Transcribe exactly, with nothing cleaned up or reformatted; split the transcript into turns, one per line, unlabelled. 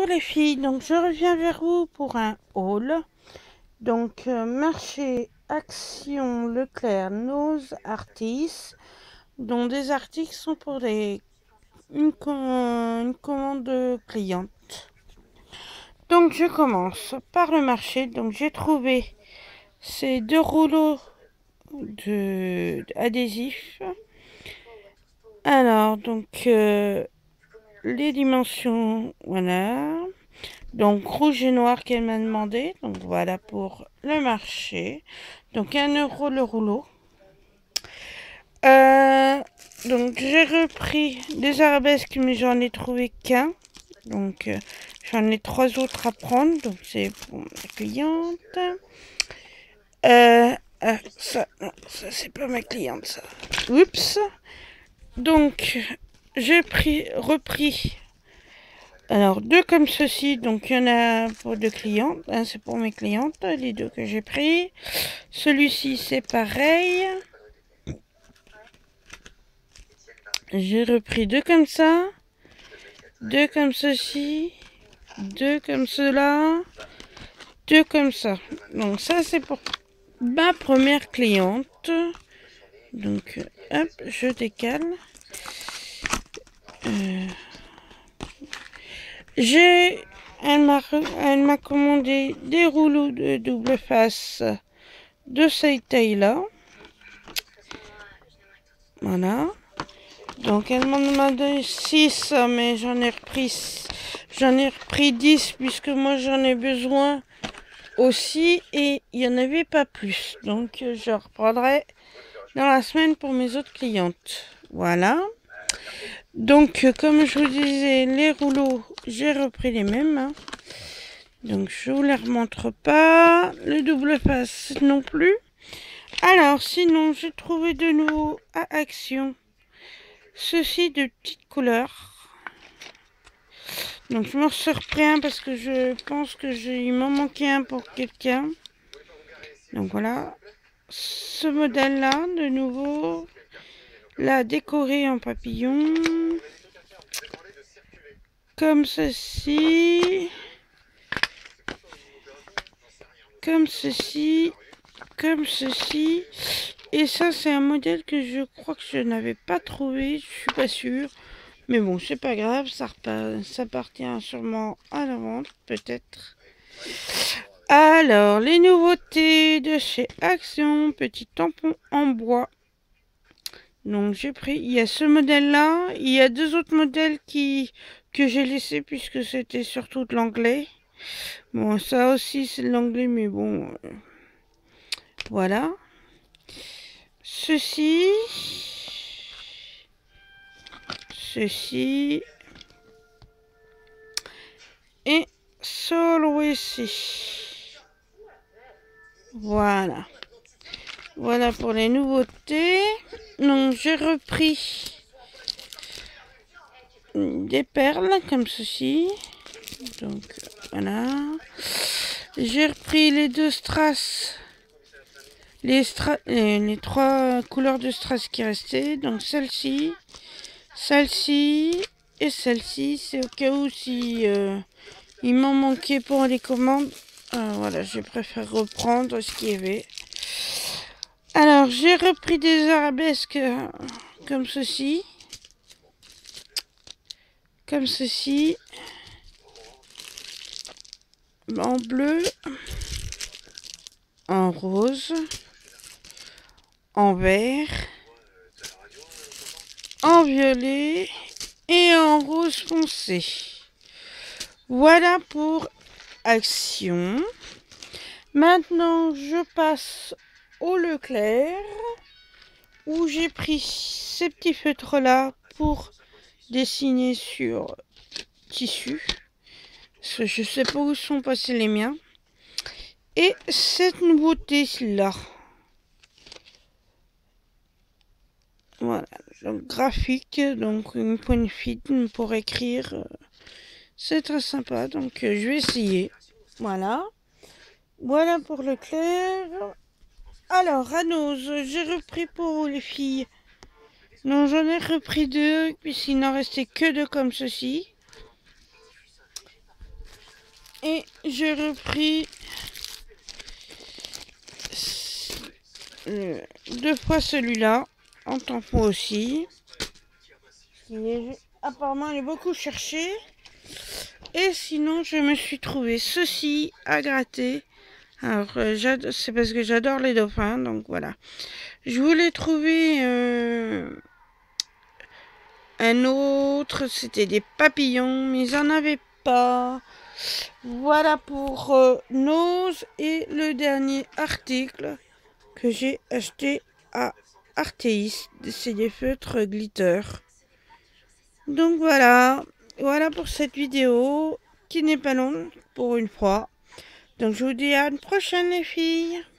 les filles, donc je reviens vers vous pour un haul. Donc euh, marché Action Leclerc Nose Artis, dont des articles sont pour les, une, une commande cliente. Donc je commence par le marché. Donc j'ai trouvé ces deux rouleaux de adhésifs. Alors donc euh, les dimensions, voilà. Donc rouge et noir qu'elle m'a demandé. Donc voilà pour le marché. Donc un euro le rouleau. Euh, donc j'ai repris des arabesques, mais j'en ai trouvé qu'un. Donc euh, j'en ai trois autres à prendre. Donc c'est pour ma cliente. Euh, ah, ça, non, ça c'est pas ma cliente ça. Oups. Donc j'ai pris, repris. Alors, deux comme ceci, donc il y en a pour deux clientes, un c'est pour mes clientes, les deux que j'ai pris. Celui-ci c'est pareil. J'ai repris deux comme ça, deux comme ceci, deux comme cela, deux comme ça. Donc ça c'est pour ma première cliente. Donc hop, je décale. Euh, j'ai Elle m'a elle m'a commandé des rouleaux de double face de cette taille-là. Voilà. Donc elle m'en a demandé six, mais j'en ai repris j'en ai repris dix puisque moi j'en ai besoin aussi et il n'y en avait pas plus. Donc je reprendrai dans la semaine pour mes autres clientes. Voilà. Donc comme je vous disais, les rouleaux, j'ai repris les mêmes. Hein. Donc je vous les remontre pas. Le double face non plus. Alors sinon j'ai trouvé de nouveau à Action ceci de petites couleurs. Donc je m'en suis repris un parce que je pense que il m'en manquait un pour quelqu'un. Donc voilà. Ce modèle là de nouveau. Là décoré en papillon. Comme ceci. Comme ceci. Comme ceci. Et ça c'est un modèle que je crois que je n'avais pas trouvé. Je suis pas sûre. Mais bon, c'est pas grave, ça, ça appartient sûrement à la vente, peut-être. Alors, les nouveautés de chez Action, petit tampon en bois. Donc, j'ai pris, il y a ce modèle-là. Il y a deux autres modèles qui, que j'ai laissés puisque c'était surtout de l'anglais. Bon, ça aussi, c'est de l'anglais, mais bon, euh, voilà. Ceci... Ceci et celui-ci. Voilà. Voilà pour les nouveautés. Donc j'ai repris des perles comme ceci. Donc voilà. J'ai repris les deux strass. Les, stra les, les trois couleurs de strass qui restaient. Donc celle-ci. Celle-ci et celle-ci, c'est au cas où si euh, il m'en manquait pour les commandes. Euh, voilà, je préfère reprendre ce qu'il y avait. Alors, j'ai repris des arabesques euh, comme ceci. Comme ceci. En bleu. En rose. En vert. En violet et en rose foncé. Voilà pour Action. Maintenant, je passe au Leclerc où j'ai pris ces petits feutres là pour dessiner sur tissu. Parce que je sais pas où sont passés les miens. Et cette nouveauté là. Voilà, donc graphique, donc une poigne fine pour écrire, c'est très sympa, donc euh, je vais essayer. Voilà, voilà pour Leclerc. Alors, à Nose, j'ai repris pour les filles. Non, j'en ai repris deux, puisqu'il n'en restait que deux comme ceci. Et j'ai repris euh, deux fois celui-là en tampon aussi. Il est, apparemment, il est beaucoup cherché. Et sinon, je me suis trouvé ceci à gratter. Alors, euh, c'est parce que j'adore les dauphins, donc voilà. Je voulais trouver euh, un autre, c'était des papillons, mais ils n'en avaient pas. Voilà pour euh, Nose et le dernier article que j'ai acheté à Artéis. C'est des feutres glitter. Donc voilà, voilà pour cette vidéo qui n'est pas longue pour une fois. Donc je vous dis à une prochaine les filles.